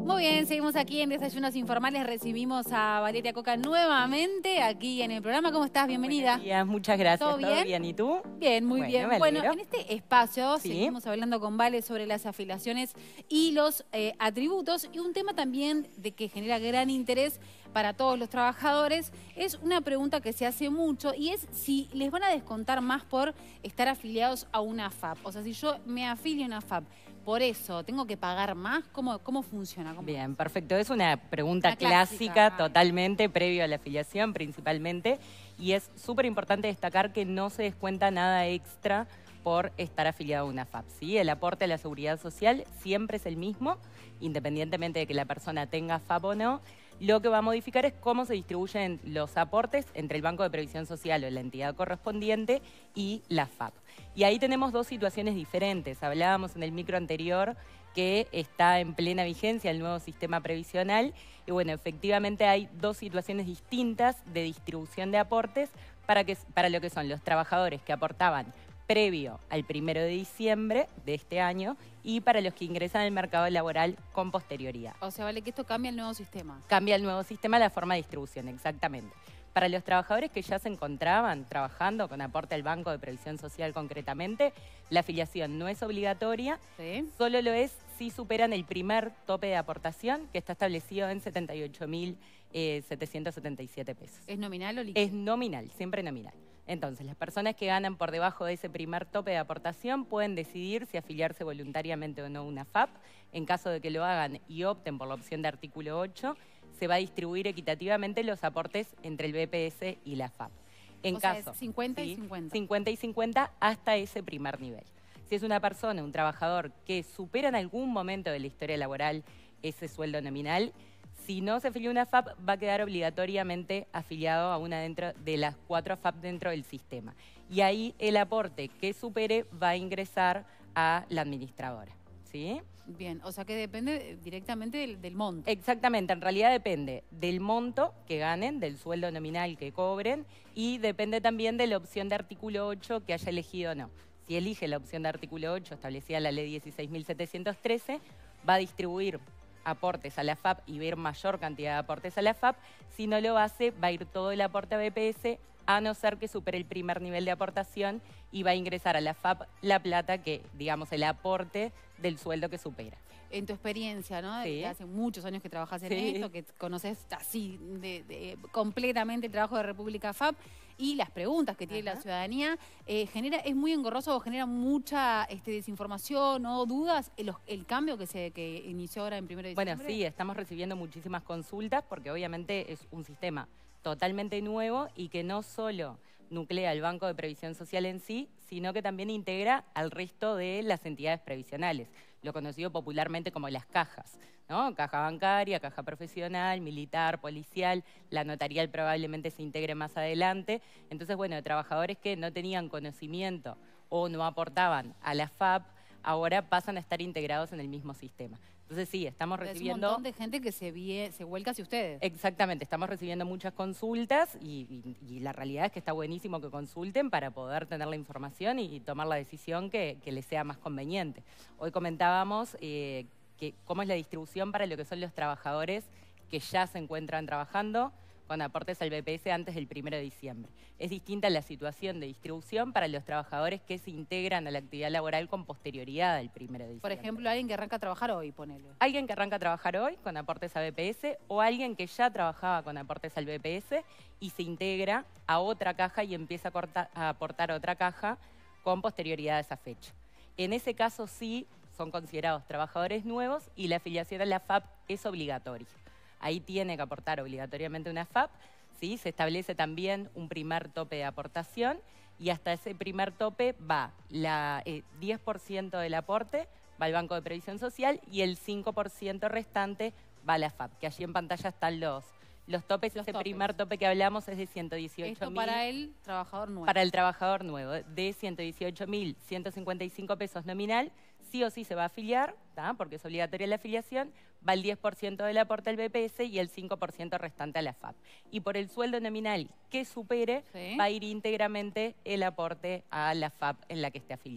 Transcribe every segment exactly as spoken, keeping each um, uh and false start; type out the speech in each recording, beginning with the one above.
Muy bien, seguimos aquí en Desayunos Informales. Recibimos a Valeria Coca nuevamente aquí en el programa. ¿Cómo estás? Bienvenida. Buenos días, muchas gracias. ¿Todo bien? ¿Todo bien? ¿Y tú? Bien, muy Bueno, bien. me Bueno, alegro. en este espacio Sí. seguimos hablando con Vale sobre las afiliaciones y los eh, atributos. Y un tema también de que genera gran interés para todos los trabajadores es una pregunta que se hace mucho y es si les van a descontar más por estar afiliados a una F A P. O sea, si yo me afilio a una F A P, por eso, ¿tengo que pagar más? ¿Cómo, cómo funciona? ¿Cómo Bien, es? perfecto. Es una pregunta Una clásica, clásica. totalmente, previo a la afiliación principalmente. Y es súper importante destacar que no se descuenta nada extra por estar afiliado a una F A P. ¿Sí? El aporte a la seguridad social siempre es el mismo, independientemente de que la persona tenga F A P o no. Lo que va a modificar es cómo se distribuyen los aportes entre el Banco de Previsión Social o la entidad correspondiente y la F A P. Y ahí tenemos dos situaciones diferentes. Hablábamos en el micro anterior que está en plena vigencia el nuevo sistema previsional. Y bueno, efectivamente hay dos situaciones distintas de distribución de aportes para, que, para lo que son los trabajadores que aportaban previo al primero de diciembre de este año y para los que ingresan al mercado laboral con posterioridad. O sea, vale que esto cambia el nuevo sistema. Cambia el nuevo sistema la forma de distribución, exactamente. Para los trabajadores que ya se encontraban trabajando con aporte al Banco de Previsión Social concretamente, la afiliación no es obligatoria, ¿Sí? Solo lo es si superan el primer tope de aportación, que está establecido en setenta y ocho mil setecientos setenta y siete pesos. ¿Es nominal o líquido? Es nominal, siempre nominal. Entonces, las personas que ganan por debajo de ese primer tope de aportación pueden decidir si afiliarse voluntariamente o no a una F A P. En caso de que lo hagan y opten por la opción de artículo ocho, se va a distribuir equitativamente los aportes entre el B P S y la F A P. En o sea, caso, es cincuenta y ¿sí? cincuenta. cincuenta y cincuenta hasta ese primer nivel. Si es una persona, un trabajador que supera en algún momento de la historia laboral ese sueldo nominal, si no se afilia a una F A P, va a quedar obligatoriamente afiliado a una dentro de las cuatro F A P dentro del sistema. Y ahí el aporte que supere va a ingresar a la administradora. ¿Sí? Bien, o sea que depende directamente del, del monto. Exactamente, en realidad depende del monto que ganen, del sueldo nominal que cobren y depende también de la opción de artículo ocho que haya elegido o no. Si elige la opción de artículo ocho establecida en la ley dieciséis mil setecientos trece, va a distribuir aportes a la F A P y va a ir mayor cantidad de aportes a la F A P. Si no lo hace, va a ir todo el aporte a B P S, a no ser que supere el primer nivel de aportación y va a ingresar a la F A P la plata que, digamos, el aporte del sueldo que supera. En tu experiencia, ¿no? Sí. Que hace muchos años que trabajas en Sí. esto, que conoces así de, de, completamente el trabajo de República F A P y las preguntas que tiene Ajá. la ciudadanía, eh, genera, ¿es muy engorroso o genera mucha este, desinformación o dudas el, el cambio que se que inició ahora en primero de diciembre? Bueno, sí, estamos recibiendo muchísimas consultas porque obviamente es un sistema totalmente nuevo y que no solo nuclea el Banco de Previsión Social en sí, sino que también integra al resto de las entidades previsionales, lo conocido popularmente como las cajas, ¿no? Caja bancaria, caja profesional, militar, policial, la notarial probablemente se integre más adelante. Entonces, bueno, trabajadores que no tenían conocimiento o no aportaban a la F A P, ahora pasan a estar integrados en el mismo sistema. Entonces sí, estamos recibiendo... Es un montón de gente que se, vie, se vuelca hacia ustedes. Exactamente, estamos recibiendo muchas consultas y, y, y la realidad es que está buenísimo que consulten para poder tener la información y, y tomar la decisión que, que les sea más conveniente. Hoy comentábamos eh, que cómo es la distribución para lo que son los trabajadores que ya se encuentran trabajando con aportes al B P S antes del primero de diciembre. Es distinta la situación de distribución para los trabajadores que se integran a la actividad laboral con posterioridad al primero de diciembre. Por ejemplo, alguien que arranca a trabajar hoy, ponele. Alguien que arranca a trabajar hoy con aportes a B P S o alguien que ya trabajaba con aportes al B P S y se integra a otra caja y empieza a, corta, a aportar a otra caja con posterioridad a esa fecha. En ese caso sí son considerados trabajadores nuevos y la afiliación a la F A P es obligatoria. Ahí tiene que aportar obligatoriamente una F A P, ¿sí? Se establece también un primer tope de aportación y hasta ese primer tope va la, eh, diez por ciento del aporte, va al Banco de Previsión Social y el cinco por ciento restante va a la F A P, que allí en pantalla están los, los topes. Los ese topes. primer tope que hablamos es de ciento dieciocho Esto mil. para el trabajador nuevo. Para el trabajador nuevo, de ciento dieciocho mil ciento cincuenta y cinco pesos nominal, sí o sí se va a afiliar, ¿tá? Porque es obligatoria la afiliación, va el diez por ciento del aporte al B P S y el cinco por ciento restante a la F A P. Y por el sueldo nominal que supere, Sí. va a ir íntegramente el aporte a la F A P en la que esté afiliado.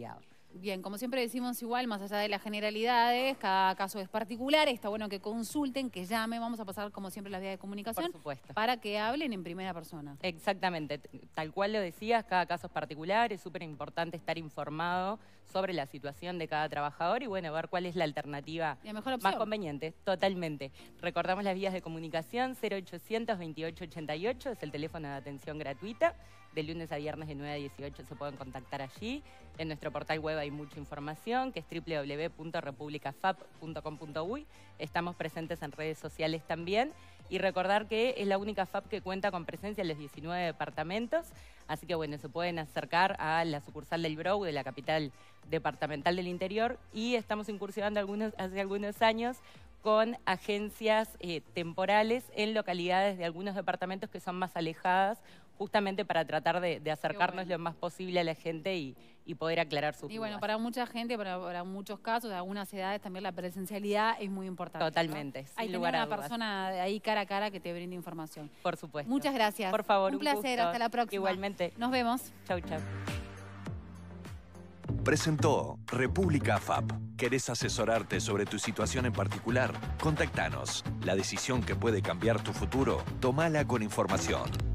Bien, como siempre decimos igual, más allá de las generalidades, cada caso es particular, está bueno que consulten, que llamen, vamos a pasar como siempre las vías de comunicación. Por supuesto. Para que hablen en primera persona. Exactamente, tal cual lo decías, cada caso es particular, es súper importante estar informado sobre la situación de cada trabajador y bueno, ver cuál es la alternativa la mejor opción. Más conveniente, totalmente. Recordamos las vías de comunicación, cero ochocientos veintiocho ochenta y ocho, es el teléfono de atención gratuita. De lunes a viernes de nueve a dieciocho se pueden contactar allí. En nuestro portal web hay mucha información, que es doble u doble u doble u punto republicafap punto com punto uy. Estamos presentes en redes sociales también. Y recordar que es la única F A P que cuenta con presencia en los diecinueve departamentos. Así que bueno, se pueden acercar a la sucursal del Brou, de la capital departamental del interior. Y estamos incursionando algunos, hace algunos años con agencias eh, temporales en localidades de algunos departamentos que son más alejadas, justamente para tratar de, de acercarnos bueno. lo más posible a la gente y, y poder aclarar sus dudas. Y bueno, para mucha gente, para, para muchos casos, de algunas edades, también la presencialidad es muy importante. Totalmente, ¿no? Hay una persona ahí cara a cara que te brinde información. Por supuesto. Muchas gracias. Por favor, un, un placer, gusto. Hasta la próxima. Igualmente. Nos vemos. Chau, chau. Presentó República F A P. ¿Querés asesorarte sobre tu situación en particular? Contactanos. La decisión que puede cambiar tu futuro, tómala con información.